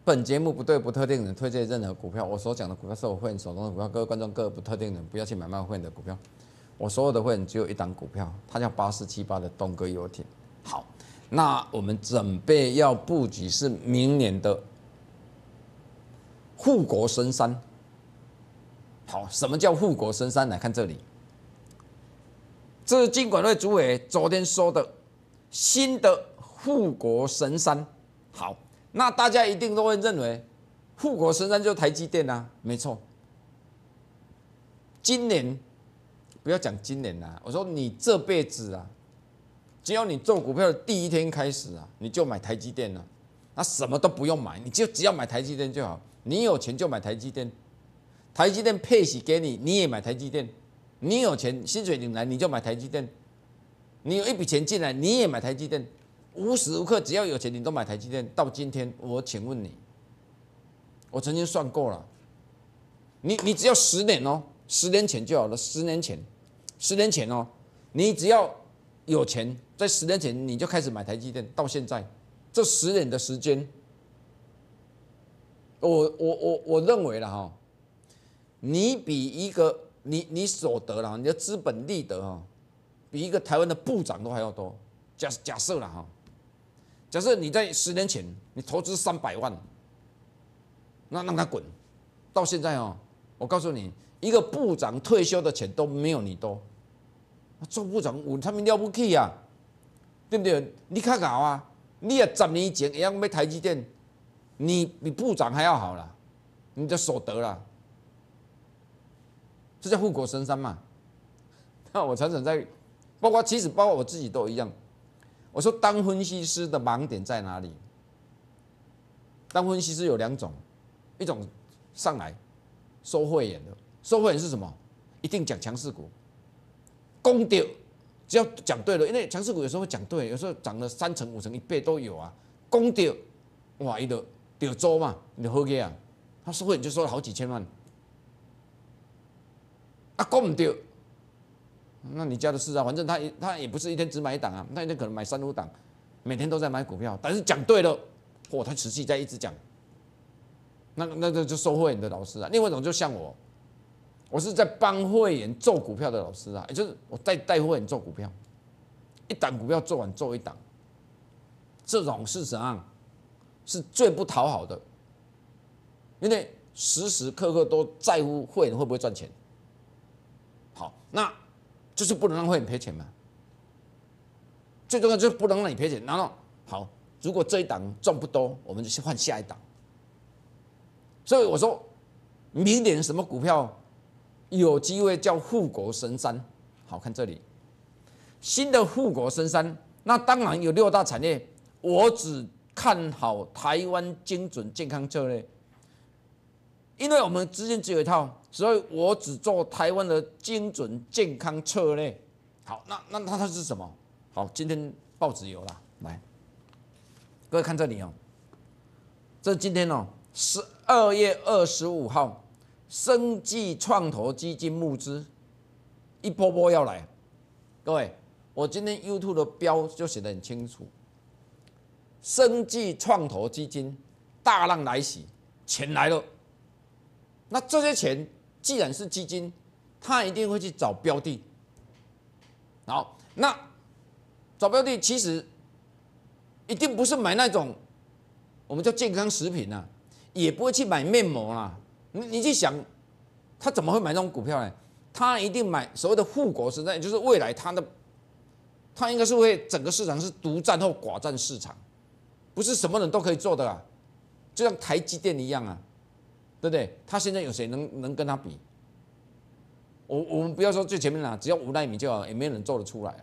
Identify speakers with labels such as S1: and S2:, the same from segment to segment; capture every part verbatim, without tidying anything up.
S1: 本节目不对不特定人推荐任何股票，我所讲的股票是我会员手中的股票，各位观众各位不特定人不要去买卖会员的股票。我所有的会员只有一档股票，它叫八四七八的东哥游艇。好，那我们准备要布局是明年的护国神山。好，什么叫护国神山？来看这里，这是金管会主委昨天说的新的护国神山。好。那大家一定都会认为，护国神山就是台积电啊，没错。今年不要讲今年啦、啊，我说你这辈子啊，只要你做股票的第一天开始啊，你就买台积电了，那什么都不用买，你就只要买台积电就好。你有钱就买台积电，台积电配息给你，你也买台积电。你有钱，薪水领来你就买台积电。你有一笔钱进来，你也买台积电。无时无刻只要有钱，你都买台积电。到今天，我请问你，我曾经算过了，你你只要十年哦，十年前就好了，十年前，十年前哦，你只要有钱，在十年前你就开始买台积电，到现在这十年的时间，我我我我认为了哈，你比一个你你所得了，你的资本利得哈，比一个台湾的部长都还要多。假假设了哈。假设你在十年前你投资三百万，那让他滚，到现在哦，我告诉你，一个部长退休的钱都没有你多，做部长有他们了不起啊，对不对？你看好啊，你也十年前一样买台积电，你比部长还要好了，你的所得啦，这叫护国神山嘛。那我常常在，包括其实包括我自己都一样。我说，当分析师的盲点在哪里？当分析师有两种，一种上来收会员的，收会员是什么？一定讲强势股，攻掉，只要讲对了，因为强势股有时候会讲对，有时候涨了三成、五成、一倍都有啊。攻掉，哇，一个掉周嘛，你就好个啊，他收会员就收了好几千万，啊，攻唔掉。那你家的事啊，反正他他也不是一天只买一档啊，他一天可能买三五档，每天都在买股票，但是讲对了，嚯、哦，他持续在一直讲，那那那就收会员的老师啊。另外一种就像我，我是在帮会员做股票的老师啊，也就是我带带会员做股票，一档股票做完做一档，这种是怎样？是最不讨好的，因为时时刻刻都在乎会员会不会赚钱。好，那。就是不能让会员赔钱嘛，最重要就是不能让你赔钱。然后好，如果这一档赚不多，我们就去换下一档。所以我说，明年什么股票有机会叫护国神山？好看这里，新的护国神山，那当然有六大产业，我只看好台湾精准健康策略，因为我们资金只有一套。所以我只做台湾的精准健康策略。好，那那那它是什么？好，今天报纸有了，来，各位看这里哦，这是今天哦，十二月二十五号，生技创投基金募资一波波要来。各位，我今天 YouTube 的标就写得很清楚，生技创投基金大浪来袭，钱来了，那这些钱。既然是基金，他一定会去找标的。好，那找标的其实一定不是买那种我们叫健康食品啊，也不会去买面膜啦。你你去想，他怎么会买那种股票呢？他一定买所谓的护国神山，也就是未来他的，他应该是会整个市场是独占或寡占市场，不是什么人都可以做的啊，就像台积电一样啊。对不对？他现在有谁能能跟他比？我我们不要说最前面啦，只要五奈米就好，也没有人做得出来啊。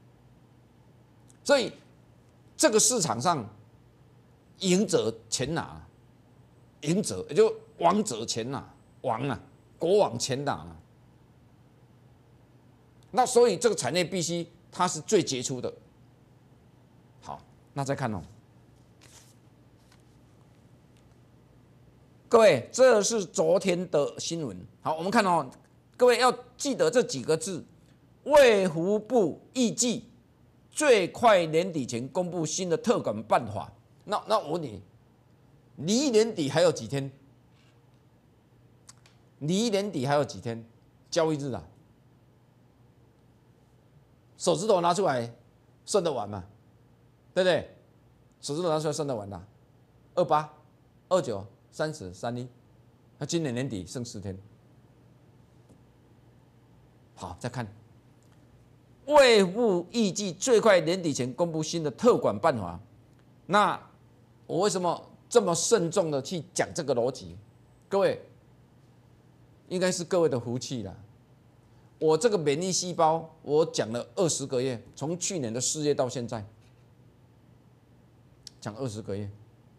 S1: 所以这个市场上，赢者钱拿，赢者也就王者钱拿，王啊，国王钱拿啊。那所以这个产业必须它是最杰出的。好，那再看哦。各位，这是昨天的新闻。好，我们看哦，各位要记得这几个字：卫福部预计最快年底前公布新的特管办法。那那我问你， 离年底还有几天？离年底还有几天？交易日啊，手指头拿出来算得完吗？对不对？手指头拿出来算得完的。二八、二九、三十、三一，那今年年底剩四天。好，再看，卫福预计最快年底前公布新的特管办法。那我为什么这么慎重的去讲这个逻辑？各位，应该是各位的福气啦。我这个免疫细胞，我讲了二十个月，从去年的四月到现在，讲二十个月。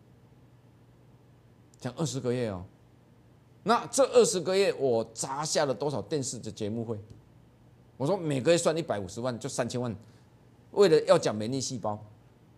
S1: 讲二十个月哦，那这二十个月我砸下了多少电视的节目费？我说每个月算一百五十万，就三千万，为了要讲免疫细胞。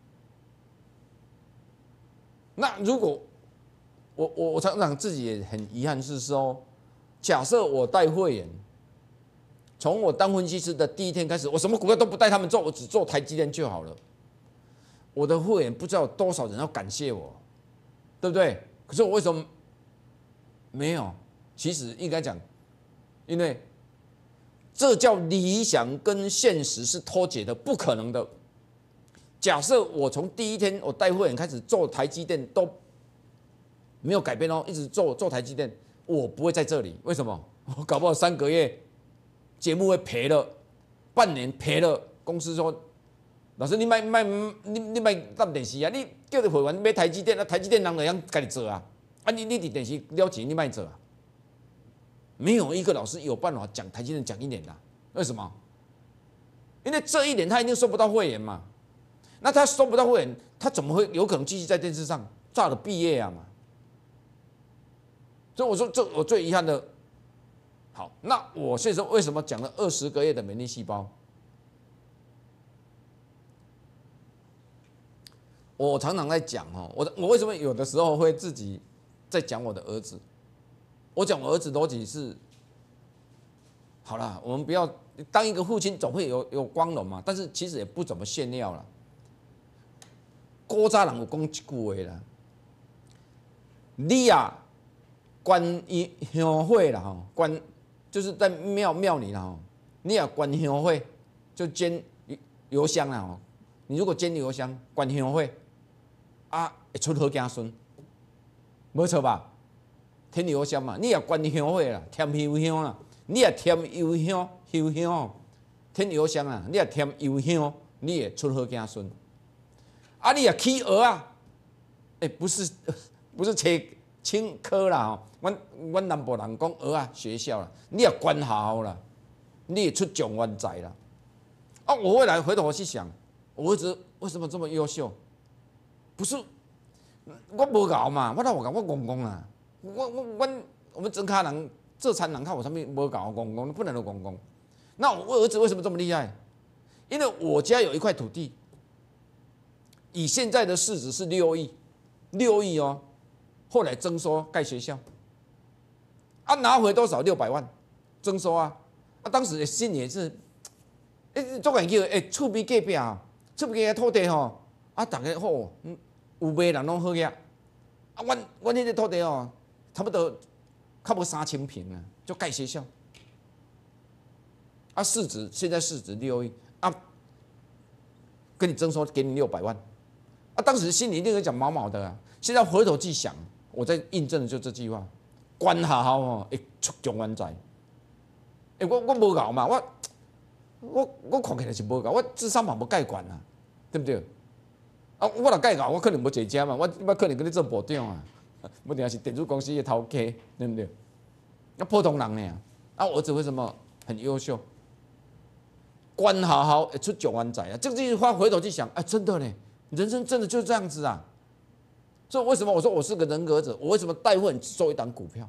S1: 那如果我我我常常自己也很遗憾是说，假设我带会员，从我当分析师的第一天开始，我什么股票都不带他们做，我只做台积电就好了。我的会员不知道有多少人要感谢我，对不对？可是我为什么没有？其实应该讲，因为这叫理想跟现实是脱节的，不可能的。假设我从第一天我带会员开始做台积电都没有改变哦，一直做做台积电，我不会在这里。为什么？我搞不好三个月节目会赔了，半年赔了，公司说。老师，你卖卖你你卖当电视啊？你叫你会员买台积电，那台积电人就样家己做啊？啊，你你伫电视了钱，你卖做啊？没有一个老师有办法讲台积电讲一年的，为什么？因为这一年他一定收不到会员嘛。那他收不到会员，他怎么会有可能继续在电视上炸了毕业啊嘛？所以我说，这我最遗憾的。好，那我现在为什么讲了二十个月的免疫细胞？我常常在讲哦，我我为什么有的时候会自己在讲我的儿子？我讲我儿子逻辑是，好啦，我们不要当一个父亲总会有有光荣嘛，但是其实也不怎么炫耀啦。古早人有讲一句话啦，你啊，观音香会啦吼，观就是在庙庙里啦吼，你啊观香会就煎油香啦吼，你如果煎油香观香会。啊，会出好子孙，没错吧？添油香嘛，你也灌香火啦，添油香啦，你也添油香、油香，添油香啊，你也添油香，你也出好子孙。啊，你也起鹅啊，哎、欸，不是不是切青科啦吼，阮阮南部人讲鹅啊学校啦，你也管好啦，你也出状元仔啦。啊，我未来回头去想，我儿子为什么这么优秀？不是，我无搞嘛，我哪有搞？我公公啊，我我我我们真卡人这餐人看我上面无搞公公，不能有公公。那我儿子为什么这么厉害？因为我家有一块土地，以现在的市值是六亿，六亿哦，后来征收盖学校，啊拿回多少？六百万，征收啊，啊当时心里也是，哎，做感叫哎，厝边隔壁啊，厝边的土地吼，啊大家好，嗯。有卖人拢好个，啊，阮阮迄个土地哦，差不多差不多三千平啊，就盖学校。啊，市值现在市值六亿啊，跟你征收给你六百万，啊，当时心里一定会讲毛毛的啊。现在回头去想，我在印证的就这句话：管好好哦，会出状元仔。哎，我我无搞嘛，我我我看起来是无搞，我智商嘛无盖管啊，对不对？啊，我若改搞，我可能无坐车嘛，我我可能跟你做部长啊，不定是电子公司的头家，对不对？那普通人呢？啊，我儿子为什么很优秀？管好好会出状元仔啊！这句话回头去想，哎，真的呢，人生真的就是这样子啊。所以为什么我说我是个人格者？我为什么带货只做一档股票？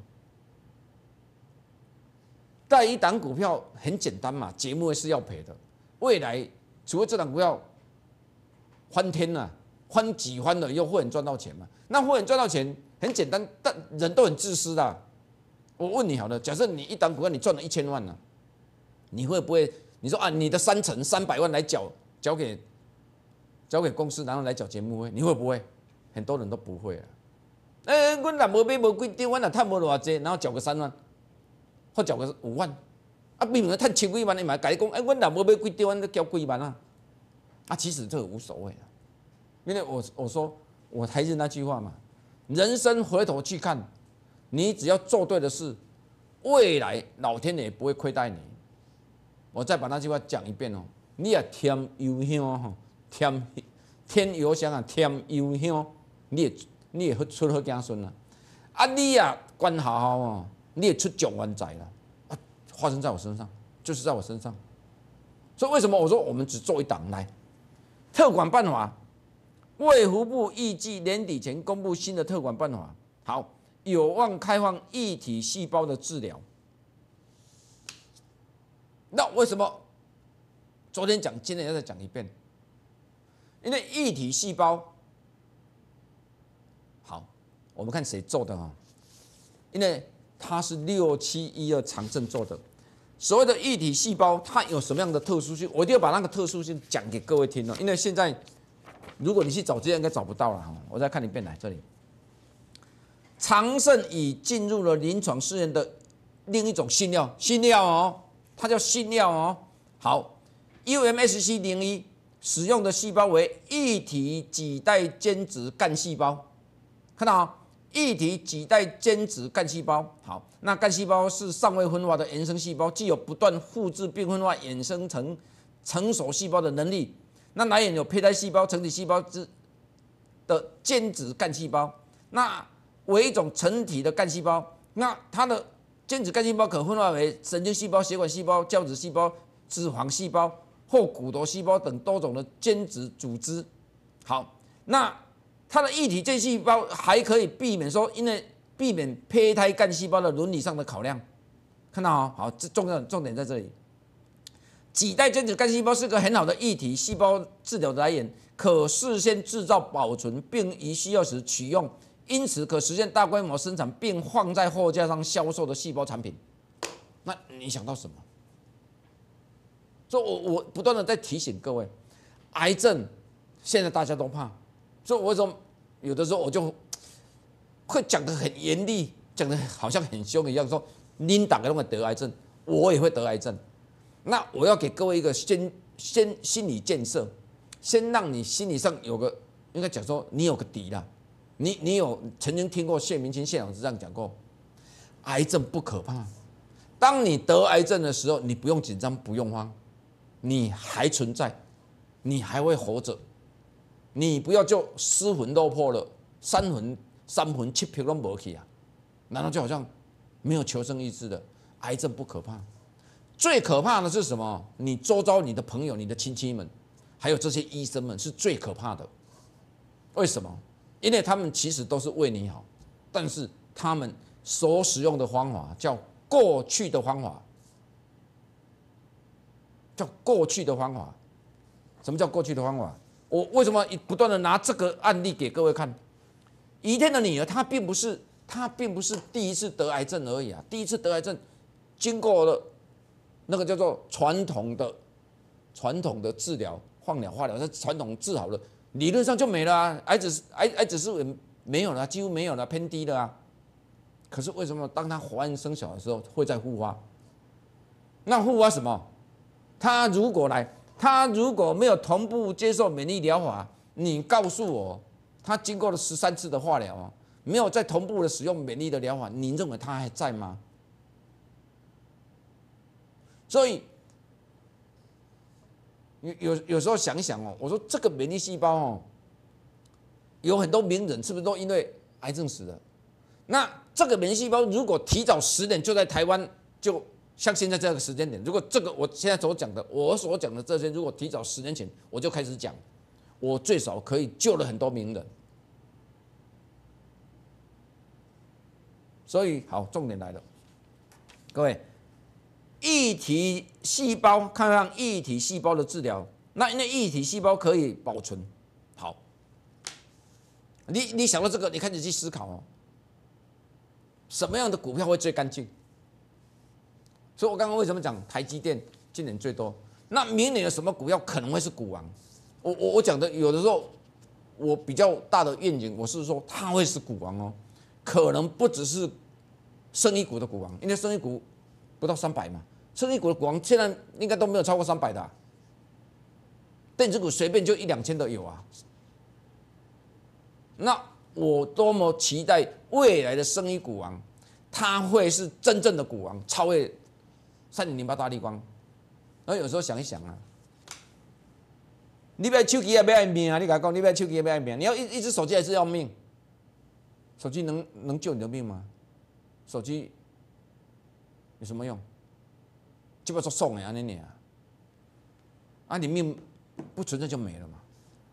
S1: 带一档股票很简单嘛，节目是要赔的。未来除了这档股票翻天了、啊。翻几番了，又会员赚到钱嘛？那会员赚到钱很简单，但人都很自私的、啊。我问你好了，假设你一档股票你赚了一千万呢、啊，你会不会？你说啊，你的三成三百万来缴缴给缴给公司，然后来缴节目费，你会不会？很多人都不会啊。 哎，阮若无买无几张，阮若趁无偌济，然后缴个三万，或缴个五万，啊，明明趁千几万，你嘛甲你讲，哎，阮若无买几张，阮都交几万啊？啊，其实这个无所谓啊，因为我我说我还是那句话嘛，人生回头去看，你只要做对的事，未来老天爷不会亏待你。我再把那句话讲一遍哦，你也添油香吼，添添油香啊，添油香，你也你也出好子孙啦。啊，你啊管好好哦，你也出状元财啦。啊，发生在我身上，就是在我身上。所以为什么我说我们只做一档来？特管办法，卫福部预计年底前公布新的特管办法，好，有望开放异体细胞的治疗。那为什么昨天讲，今天要再讲一遍？因为异体细胞，好，我们看谁做的啊？因为它是六七一二长正做的。所谓的异体细胞，它有什么样的特殊性？我一定要把那个特殊性讲给各位听哦。因为现在，如果你去找资料，应该找不到了哈。我再看一遍来这里，长盛已进入了临床试验的另一种新药，新药哦，它叫新药哦。好 ，U M S C 零一使用的细胞为异体几代间质干细胞，看到啊？异体几代间质干细胞，好，那干细胞是尚未分化的原生细胞，具有不断复制并分化衍生成成熟细胞的能力。那来源有胚胎细胞、成体细胞之的间质干细胞，那为一种成体的干细胞，那它的间质干细胞可分化为神经细胞、血管细胞、胶质细胞、脂肪细胞或骨头细胞等多种的间质组织。好，那它的异体间细胞还可以避免说，因为避免胚胎干细胞的伦理上的考量。看到哦，好，这重要重点在这里。几代间质干细胞是个很好的异体细胞治疗的来源，可事先制造、保存，并于需要时取用，因此可实现大规模生产并放在货架上销售的细胞产品。那你想到什么？所以我我不断的在提醒各位，癌症现在大家都怕。所以我为什么有的时候我就会讲得很严厉，讲得好像很凶一样，说您大家都会得癌症，我也会得癌症。那我要给各位一个先先心理建设，先让你心理上有个，应该讲说你有个底啦。你你有曾经听过谢明清谢老师这样讲过，癌症不可怕，当你得癌症的时候，你不用紧张，不用慌，你还存在，你还会活着。你不要就失魂落魄了，三魂三魂七魄都没去啊！难道就好像没有求生意志的？癌症不可怕，最可怕的是什么？你周遭你的朋友、你的亲戚们，还有这些医生们是最可怕的。为什么？因为他们其实都是为你好，但是他们所使用的方法叫过去的方法，叫过去的方法。什么叫过去的方法？我为什么不断的拿这个案例给各位看？宜天的女儿，她并不是她并不是第一次得癌症而已啊，第一次得癌症，经过了那个叫做传统的传统的治疗，放疗、化疗，是传统治好了，理论上就没了啊，癌指癌癌指数也没有了，几乎没有了，偏低了啊。可是为什么当她怀孕生小的时候会再复发？那复发什么？她如果来。他如果没有同步接受免疫疗法，你告诉我，他经过了十三次的化疗，没有在同步的使用免疫的疗法，你认为他还在吗？所以有有有时候想一想哦，我说这个免疫细胞哦，有很多名人是不是都因为癌症死了？那这个免疫细胞如果提早十年就在台湾就。像现在这个时间点，如果这个我现在所讲的，我所讲的这些，如果提早十年前我就开始讲，我最少可以救了很多名人。所以好，重点来了，各位，异体细胞，看看异体细胞的治疗，那因为异体细胞可以保存，好，你你想到这个，你开始去思考哦，什么样的股票会最干净？所以我刚刚为什么讲台积电今年最多？那明年有什么股票可能会是股王？我我我讲的有的时候，我比较大的愿景，我是说它会是股王哦。 可能不只是生医股的股王，因为生医股不到三百嘛，生医股的股王现在应该都没有超过三百的、啊，电子股随便就一两千都有啊。那我多么期待未来的生医股王，它会是真正的股王，超越三零零八大立光。然后有时候想一想啊，你买手机也要爱命啊！你跟我讲，你买手机也要爱命，你要一一只手机还是要命？手机能能救你的命吗？手机有什么用？基本上送的安尼尔，啊，你命不存在就没了嘛。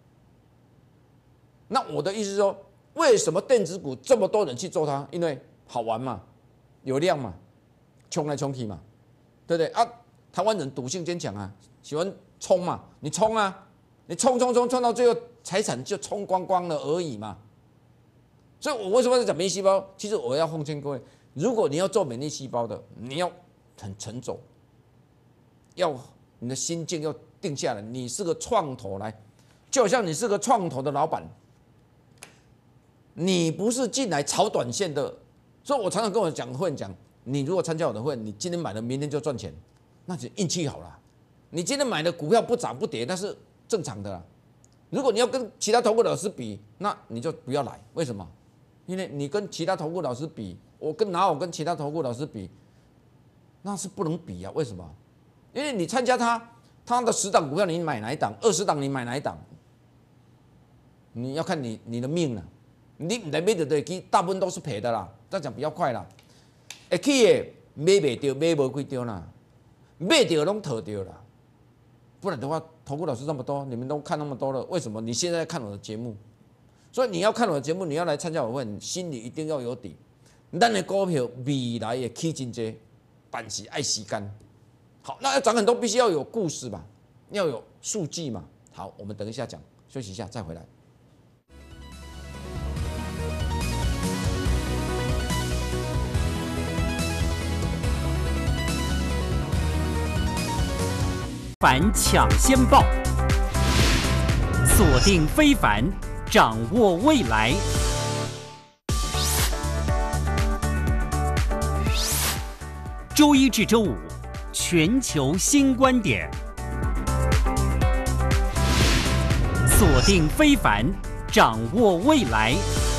S1: 那我的意思是说，为什么电子股这么多人去做它？因为好玩嘛，有量嘛，冲来冲去嘛，对不对啊？台湾人赌性坚强啊，喜欢冲嘛，你冲啊，你冲冲冲冲到最后，财产就冲光光了而已嘛。所以我为什么在讲免疫细胞？其实我要奉劝各位，如果你要做免疫细胞的，你要很沉着，要你的心境要定下来。你是个创投来，就好像你是个创投的老板，你不是进来炒短线的。所以我常常跟我讲会员讲，你如果参加我的会，你今天买了，明天就赚钱。那就运气好了。你今天买的股票不涨不跌，那是正常的啦。如果你要跟其他投顾老师比，那你就不要来。为什么？因为你跟其他投顾老师比，我跟哪有跟其他投顾老师比，那是不能比啊。为什么？因为你参加他，他的十档股票你买哪一档，二十档你买哪一档，你要看你你的命了、啊。你唔来买就对去，大部分都是赔的啦。这样讲比较快啦。会去的买袂到，买无几张啦。卖掉拢套掉了，不然的话，投顾老师这么多，你们都看那么多了，为什么你现在看我的节目？所以你要看我的节目，你要来参加我会，你心里一定要有底。咱的股票未来也起真多，但是爱时间。好，那要涨很多，必须要有故事嘛，要有数据嘛。好，我们等一下讲，休息一下再回来。
S2: 凡抢先报，锁定非凡，掌握未来。周一至周五，全球新观点。锁定非凡，掌握未来。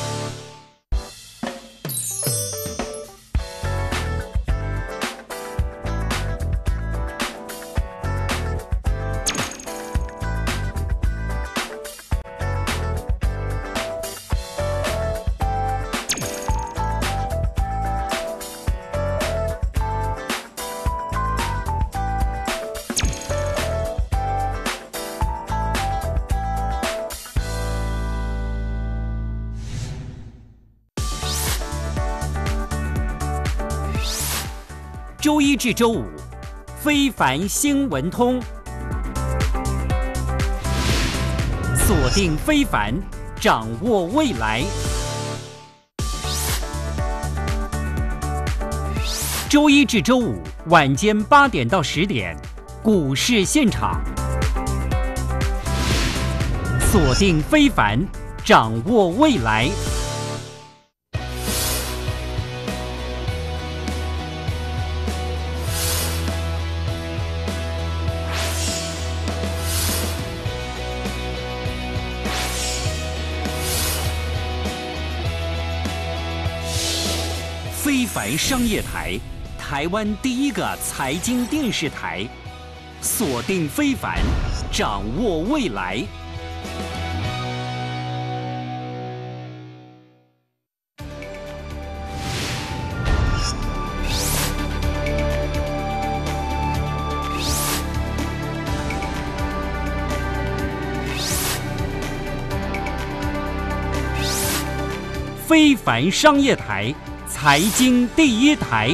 S2: 周一至周五，非凡新闻通，锁定非凡，掌握未来。周一至周五晚间八点到十点，股市现场，锁定非凡，掌握未来。非凡商业台，台湾第一个财经电视台，锁定非凡，掌握未来。非凡商业台，财经第一台。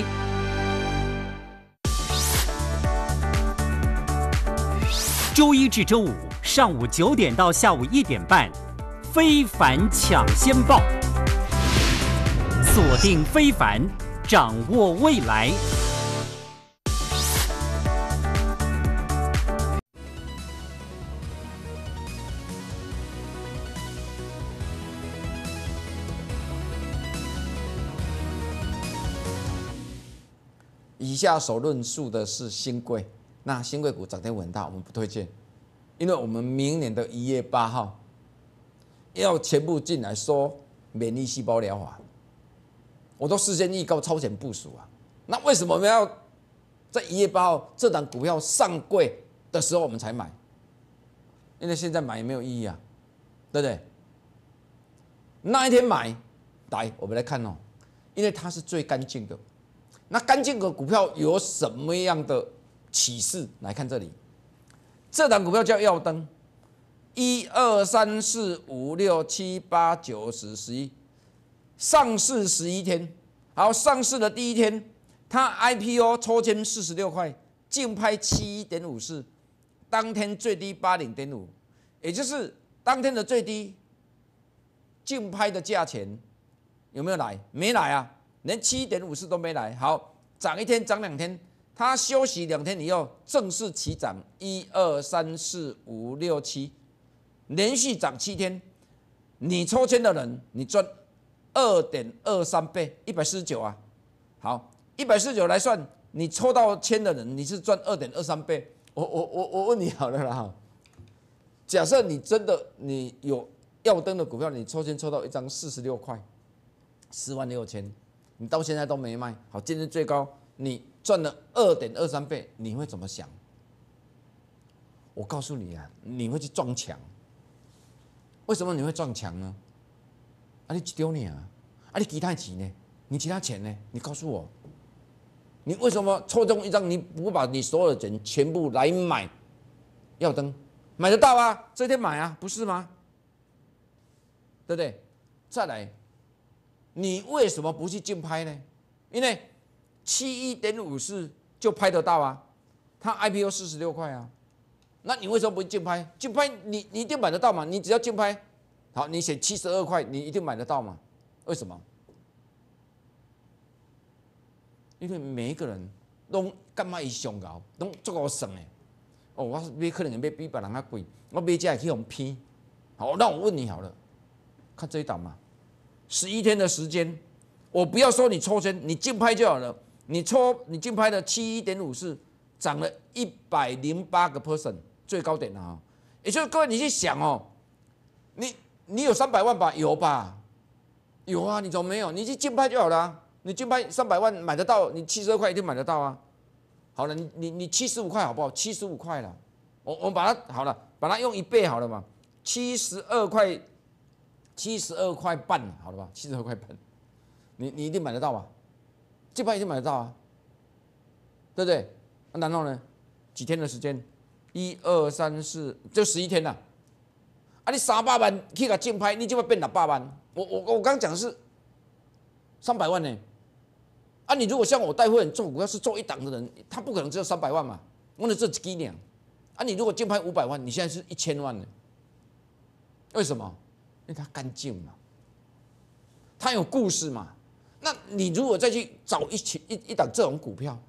S2: 周一至周五上午九点到下午一点半，非凡抢先报，锁定非凡，掌握未来。
S1: 以下所论述的是新贵，那新贵股涨跌很大，我们不推荐，因为我们明年的一月八号要全部进来说免疫细胞疗法，我都事先预告、超前部署啊。那为什么我们要在一月八号这档股票上柜的时候我们才买？因为现在买也没有意义啊，对不对？那一天买，来我们来看哦，因为它是最干净的。那干净的股票有什么样的启示？来看这里，这档股票叫耀登，一二三四五六七八九十十一，上市十一天，好，上市的第一天，它 I P O 抽签四十六块，竞拍七点五四，当天最低八零点五，也就是当天的最低竞拍的价钱有没有来？没来啊。连七点五四都没来，好，涨一天涨两天，它休息两天以后正式起涨，一二三四五六七，连续涨七天，你抽签的人你赚二点二三倍，一百四十九啊，好，一百四十九来算，你抽到签的人你是赚二点二三倍，我我我我问你好了啦哈，假设你真的你有耀登的股票，你抽签抽到一张四十六块，四万六千。你到现在都没卖，好，今天最高你赚了二点二三倍，你会怎么想？我告诉你啊，你会去撞墙。为什么你会撞墙呢？啊，你一丢你啊，啊，你其他钱呢？你其他钱呢？你告诉我，你为什么抽中一张，你不把你所有的钱全部来买耀登？买得到啊，这天买啊，不是吗？对不对？再来。你为什么不去竞拍呢？因为七一点五四就拍得到啊，它 I P O 四十六块啊，那你为什么不竞拍？竞拍你你一定买得到嘛？你只要竞拍，好，你写七十二块，你一定买得到嘛？为什么？因为每一个人都干嘛伊上高，都足够省的。哦，我买可能会买比别人较贵，我买这去用骗。好，那我问你好了，看这一档嘛。十一天的时间，我不要说你抽签，你竞拍就好了。你抽你竞拍的七一点五四，涨了一百零八个 percent， 最高点啊！也就是各位你去想哦，你你有三百万吧？有吧？有啊，你怎么没有？你去竞拍就好了、啊。你竞拍三百万买得到，你七十二块一定买得到啊。好了，你你你七十五块好不好？七十五块了，我我把它好了，把它用一倍好了嘛，七十二块。七十二块半，好了吧？七十二块半，你你一定买得到吧？这盘一定买得到啊，对不对？啊、然后呢？几天的时间？一二三四，就十一天了。啊，你三百万去个竞拍，你就会变六百万。我我我刚讲的是三百万呢。啊，你如果像我带会员做股票是做一档的人，他不可能只有三百万嘛，我那这几两。啊，你如果竞拍五百万，你现在是一千万呢。为什么？因为它干净嘛，它有故事嘛。那你如果再去找一起一一档这种股票，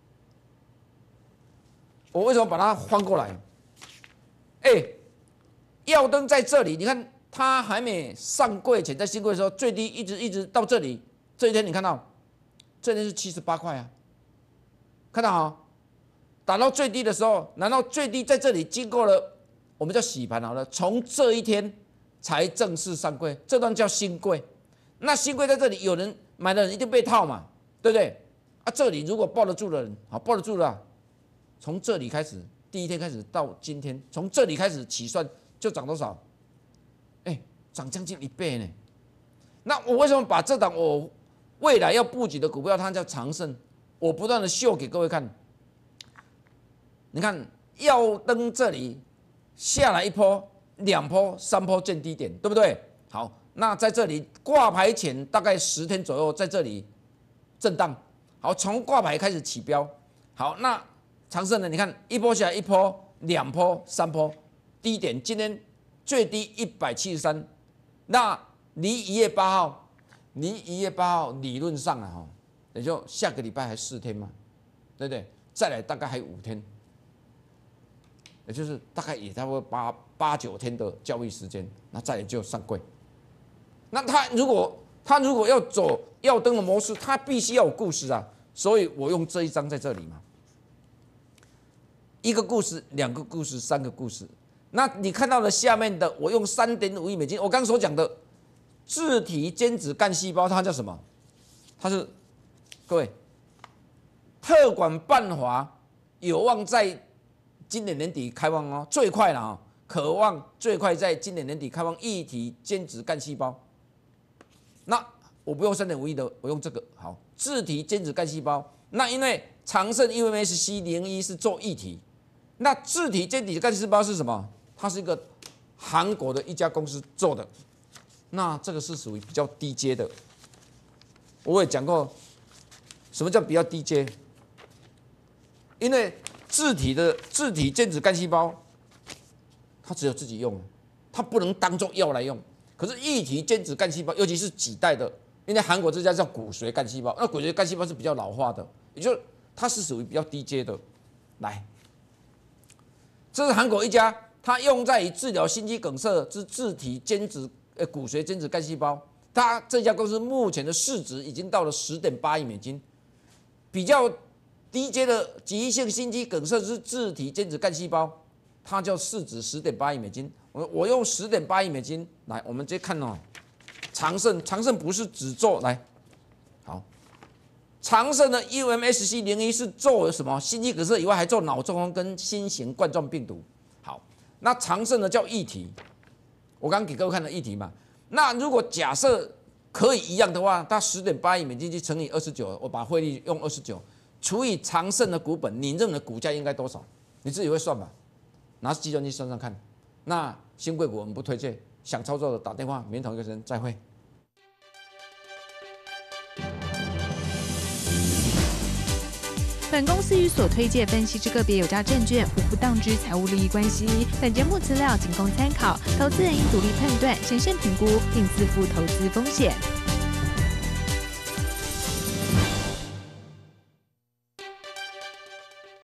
S1: 我为什么把它翻过来？哎、欸，耀登在这里，你看它还没上柜前，在新柜的时候最低一直一直到这里，这一天你看到，这一天是七十八块啊，看到哈？打到最低的时候，难道最低在这里经过了我们叫洗盘好了，从这一天。才正式上柜，这段叫新柜。那新柜在这里，有人买的人一定被套嘛，对不对？啊，这里如果抱得住的人，好抱得住了、啊，从这里开始，第一天开始到今天，从这里开始起算就涨多少？哎、欸，涨将近一倍呢。那我为什么把这档我未来要布局的股票，它叫长盛，我不断的秀给各位看。你看耀登这里下来一波。两波、三波见低点，对不对？好，那在这里挂牌前大概十天左右，在这里震荡。好，从挂牌开始起标。好，那长盛呢？你看一波下来一波、两波、三波，低点今天最低一百七十三。那离一月八号，离一月八号理论上啊，哈，也就下个礼拜还四天嘛，对不对？再来大概还有五天。也就是大概也差不多八八九天的交易时间，那再来就上柜。那他如果他如果要走耀登的模式，他必须要有故事啊。 所以我用这一张在这里嘛，一个故事、两个故事、三个故事。那你看到了下面的，我用三点五亿美金，我刚所讲的自体间质干细胞，它叫什么？它是各位特管办法有望在今年年底开放哦，最快了啊、哦，渴望最快在今年年底开放异体间质干细胞。那我不用三点五亿的，我用这个好，自体间质干细胞。那因为长盛 U M S C 零一是做异体，那自体间质干细胞是什么？它是一个韩国的一家公司做的，那这个是属于比较低阶的。我也讲过，什么叫比较低阶？因为自体的自体间质干细胞，它只有自己用，它不能当做药来用。可是异体间质干细胞，尤其是几代的，因为韩国这家叫骨髓干细胞，那骨髓干细胞是比较老化的，也就是它是属于比较低阶的。来，这是韩国一家。它用在于治疗心肌梗塞之自体间质呃骨髓间质干细胞，它这家公司目前的市值已经到了十点八亿美金。比较低阶的急性心肌梗塞之自体间质干细胞，它叫市值十点八亿美金。我我用十点八亿美金来，我们直接看哦，长盛长盛不是只做来，好，长盛的 U M S C 零一是做什么心肌梗塞以外，还做脑中风跟新型冠状病毒。那长盛的叫异体，我刚刚给各位看的异体嘛。那如果假设可以一样的话，它十点八亿美金去乘以二十九，我把汇率用二十九除以长盛的股本，你认为股价应该多少？你自己会算吧，拿计算机算算看。那新贵股我们不推荐，想操作的打电话，明天同一个时间再会。
S3: 本公司与所推介分析之个别有价证券无不当之财务利益关系。本节目资料仅供参考，投资人应独立判断、审慎评估，并自负投资风险。